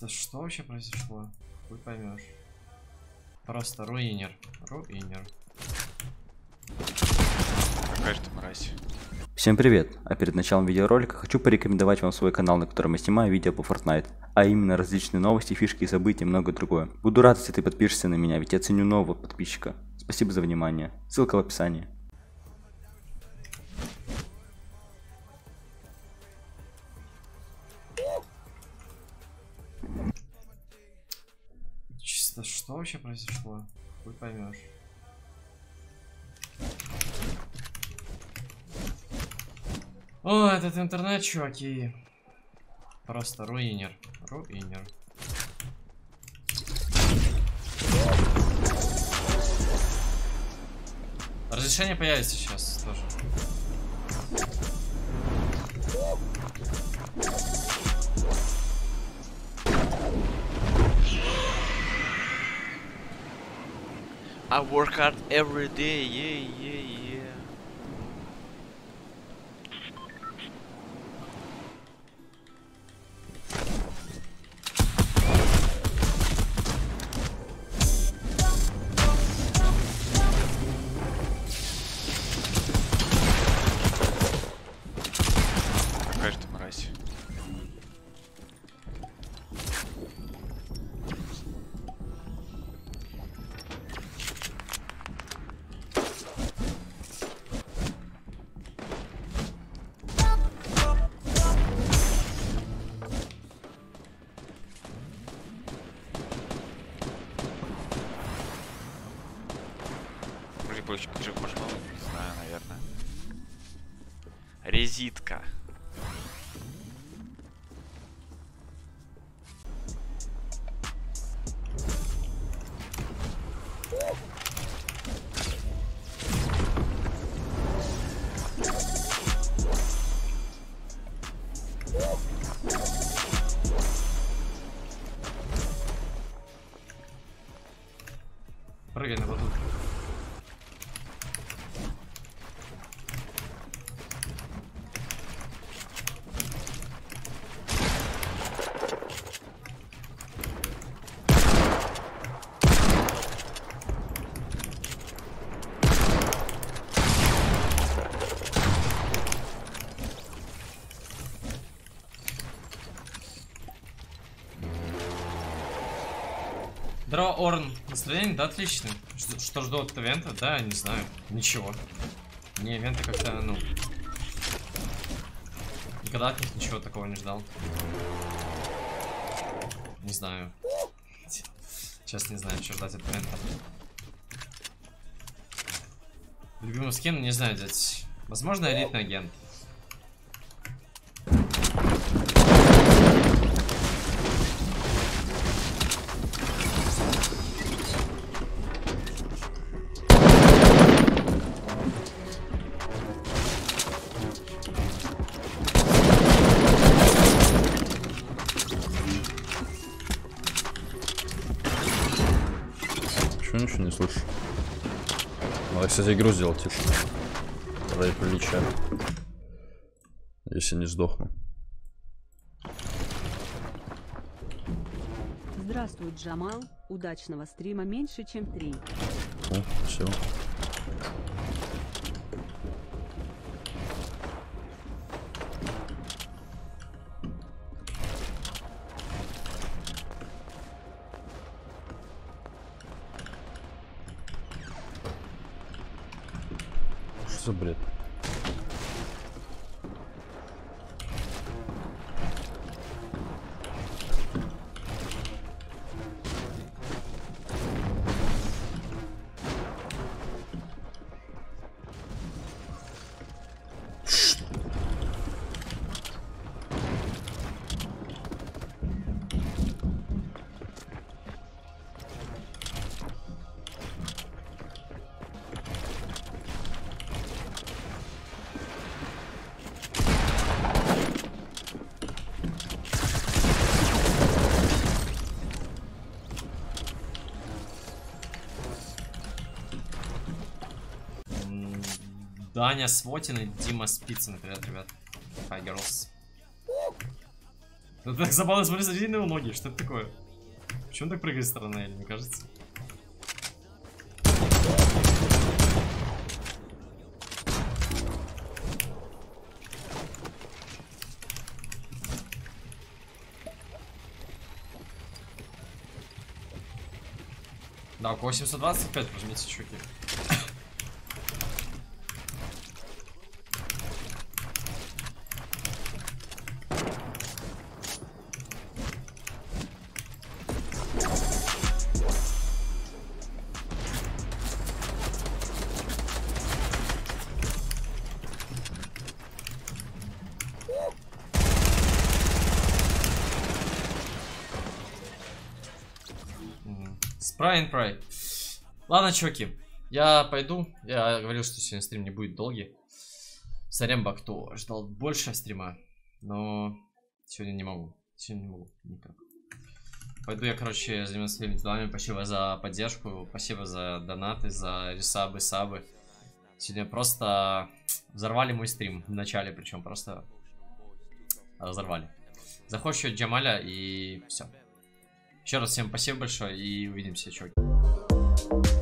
Чисто что вообще произошло? Хуй поймешь. Просто руинер. Руинер. Какая же ты мразь. Всем привет! А перед началом видеоролика хочу порекомендовать вам свой канал, на котором я снимаю видео по Fortnite, а именно различные новости, фишки, события и многое другое. Буду рад, если ты подпишешься на меня, ведь я ценю нового подписчика. Спасибо за внимание. Ссылка в описании. Чисто что вообще произошло? Хуй поймешь. О, этот интернет, чуваки. Просто руинер. Руинер. Разрешение появится сейчас тоже. I work hard every day, yeah. Какая же ты мразь. Больше можно, не знаю, наверное. Резитка. Прыгай на батут. Здорово, Орн. Настроение, да, отлично. Что жду от ивента? Да, не знаю. Ничего. Мне ивенты как-то, ну... Никогда от них ничего такого не ждал. Не знаю. Честно, не знаю, что ждать от ивента. Любимый скин, не знаю, дядь. Возможно, элитный агент. Ничего не слышу. Надо, кстати, игру сделать тише. Ради приличия. Если не сдохну. Здравствуй, Джамал. Удачного стрима меньше, чем 3. О, все. Что за бред? Даня Свотин и Дима Спицын, привет, ребят. Hi, girls. Ну так забавно, смотри, смотри на его ноги, что это такое? Почему он так прыгает с стороны, мне кажется? Да, у кого 725 прожмите, чуваки. Спрай. Ладно, чуваки, я пойду. Я говорил, что сегодня стрим не будет долгий. Саремба, кто ждал больше стрима, но сегодня не могу. Сегодня не могу никак. Пойду я, короче, займусь своими делами. Спасибо за поддержку, спасибо за донаты, за ресабы, сабы. Сегодня просто взорвали мой стрим в начале, причем просто разорвали. Захочу Джамаля и все. Еще раз всем спасибо большое и увидимся, чуваки.